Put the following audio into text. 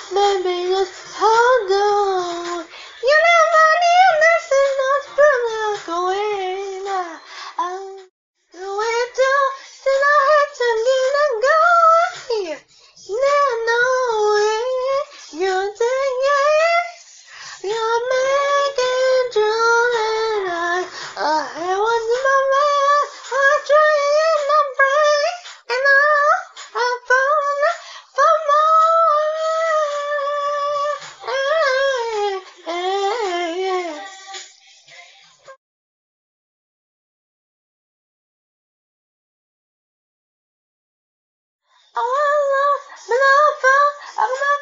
Maybe just hold on. You never knew this is not from going. The way to still I had to get and go. Now you're saying yes. You're making true and I was my man. I try and I'm brave and I found for more. Oh, I love, but I felt I'm not